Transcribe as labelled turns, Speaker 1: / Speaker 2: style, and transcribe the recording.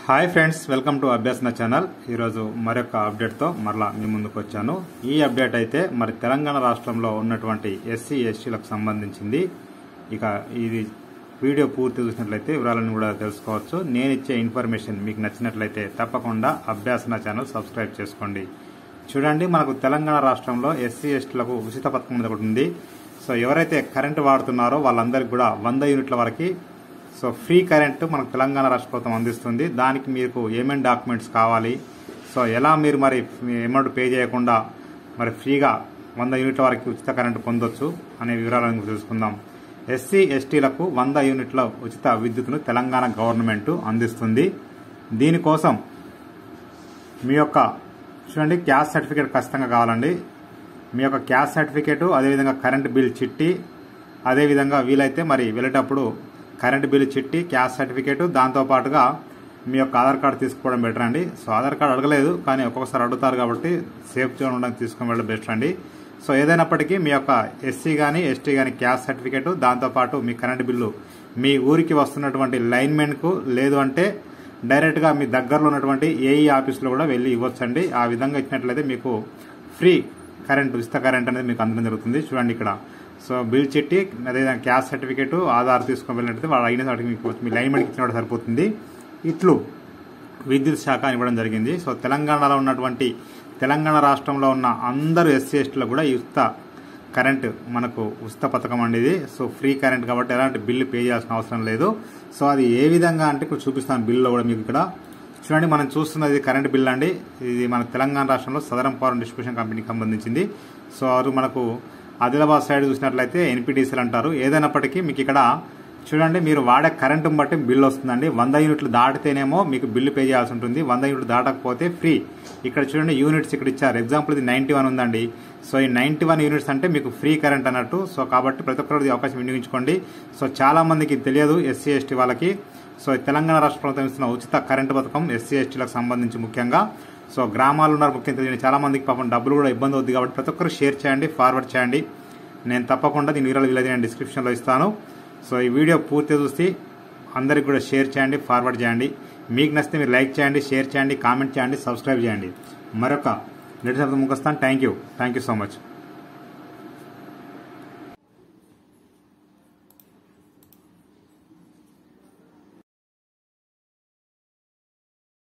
Speaker 1: Hi friends, welcome to Abhyasana channel. ఈరోజు మరొక అప్డేట్తో మరలా మీ ముందుకు వచ్చాను. ఈ అప్డేట్ అయితే మరి తెలంగాణ రాష్ట్రంలో ఉన్నటువంటి ఎస్సీ ఎస్టీలకు సంబంధించింది. ఇక ఇది వీడియో పూర్తి చూసినట్లయితే వివరాలను కూడా తెలుసుకోవచ్చు. నేను ఇచ్చే ఇన్ఫర్మేషన్ మీకు నచ్చినట్లయితే తప్పకుండా అభ్యాసన ఛానల్ సబ్స్క్రైబ్ చేసుకోండి. చూడండి, మనకు తెలంగాణ రాష్ట్రంలో ఎస్సీ ఎస్టీలకు ఉచిత పథకం అనేది ఒకటి ఉంది. సో ఎవరైతే కరెంటు వాడుతున్నారో వాళ్ళందరికీ కూడా 100 యూనిట్ల వరకు ఫ్రీ కరెంటు మనకు తెలంగాణ రాష్ట్ర ప్రభుత్వం అందిస్తుంది. దానికి మీకు ఏమేమి డాక్యుమెంట్స్ కావాలి, ఎలా మీరు మరి అమౌంట్ పే చేయకుండా మరి ఫ్రీగా 100 యూనిట్ల వరకు ఉచిత కరెంటు పొందొచ్చు అనే వివరాలను తెలుసుకుందాం. ఎస్సీ ఎస్టీలకు 100 యూనిట్ల ఉచిత విద్యుత్తును తెలంగాణ గవర్నమెంట్ అందిస్తుంది. దీనికోసం మీ యొక్క చూడండి, క్యాస్ట్ సర్టిఫికేట్ ఖచ్చితంగా కావాలండి. మీ యొక్క క్యాస్ట్ సర్టిఫికేటు, అదేవిధంగా కరెంటు బిల్ చిట్టి, అదేవిధంగా వీలైతే మరి వెళ్ళేటప్పుడు కరెంట్ బిల్ చిట్టి, క్యాస్ట్ సర్టిఫికేట్, దాంతోపాటుగా మీ యొక్క ఆధార్ కార్డు తీసుకోవడం బెటర్ అండి. ఆధార్ కార్డు అడగలేదు, కానీ ఒక్కొక్కసారి అడుగుతారు కాబట్టి సేఫ్ జోన్ ఉండడానికి తీసుకుని వెళ్ళడం బెస్ట్ అండి. ఏదైనప్పటికీ మీ యొక్క ఎస్సీ కానీ ఎస్టీ కానీ క్యాస్ట్ సర్టిఫికేట్, దాంతోపాటు మీ కరెంట్ బిల్లు మీ ఊరికి వస్తున్నటువంటి లైన్మెన్కు, లేదు అంటే డైరెక్ట్గా మీ దగ్గరలో ఉన్నటువంటి ఏఈ ఆఫీస్లో కూడా వెళ్ళి ఇవ్వచ్చండి. ఆ విధంగా ఇచ్చినట్లయితే మీకు ఫ్రీ కరెంట్, ఉచిత కరెంట్ అనేది మీకు అందడం జరుగుతుంది. చూడండి ఇక్కడ బిల్ చిట్టి, అదేవిధంగా క్యాస్ట్ సర్టిఫికేట్, ఆధార్ తీసుకొని వెళ్ళినట్లయితే వాళ్ళు అయిన వాటికి మీకు మీ లైన్మెన్కి ఇచ్చిన సరిపోతుంది. ఇట్లు విద్యుత్ శాఖ ఇవ్వడం జరిగింది. తెలంగాణలో ఉన్నటువంటి తెలంగాణ రాష్ట్రంలో ఉన్న అందరూ ఎస్సీ ఎస్టీలకు కూడా ఈ ఉచిత కరెంట్ మనకు ఉచిత పథకం అండి. ఇది ఫ్రీ కరెంట్ కాబట్టి ఎలాంటి బిల్లు పే చేయాల్సిన అవసరం లేదు. అది ఏ విధంగా అంటే ఇక్కడ చూపిస్తాను బిల్లులో కూడా మీకు. ఇక్కడ చూడండి, మనం చూస్తున్నది కరెంట్ బిల్ అండి. ఇది మన తెలంగాణ రాష్ట్రంలో సదరన్ పవర్ డిస్ట్రిబ్యూషన్ కంపెనీకి సంబంధించింది. అది మనకు ఆదిలాబాద్ సైడ్ చూసినట్లయితే ఎన్పీటీసీలు అంటారు. ఏదైనప్పటికీ మీకు ఇక్కడ చూడండి, మీరు వాడే కరెంటు బట్టి బిల్లు వస్తుందండి. 100 యూనిట్లు దాటితేనేమో మీకు బిల్లు పే చేయాల్సి ఉంటుంది. 100 యూనిట్లు దాటకపోతే ఫ్రీ. ఇక్కడ చూడండి, యూనిట్స్ ఇక్కడ ఇచ్చారు. ఎగ్జాంపుల్ ఇది 91 ఉందండి. ఈ 91 యూనిట్స్ అంటే మీకు ఫ్రీ కరెంట్ అన్నట్టు. కాబట్టి ప్రతి ఒక్కరికి అవకాశం వినియోగించుకోండి. చాలా మందికి తెలియదు ఎస్సీ ఎస్టీ వాళ్ళకి. తెలంగాణ రాష్ట్ర ప్రభుత్వం ఇస్తున్న ఉచిత కరెంటు పథకం ఎస్సీ ఎస్టీలకు సంబంధించి ముఖ్యంగా గ్రామాలు ఉన్నారు, ముఖ్యంగా తెలియని చాలా మందికి పాపం డబ్బులు కూడా ఇబ్బంది అవుతుంది. కాబట్టి ప్రతి ఒక్కరు షేర్ చేయండి, ఫార్వర్డ్ చేయండి. నేను తప్పకుండా దీని వివరాలు వీలైతే నేను డిస్క్రిప్షన్లో ఇస్తాను. ఈ వీడియో పూర్తి చూసి అందరికి కూడా షేర్ చేయండి, ఫార్వర్డ్ చేయండి. మీకు నచ్చితే మీరు లైక్ చేయండి, షేర్ చేయండి, కామెంట్ చేయండి, సబ్స్క్రైబ్ చేయండి. మరొక లేటెస్ట్ ముందుకు వస్తాను. Thank you so much.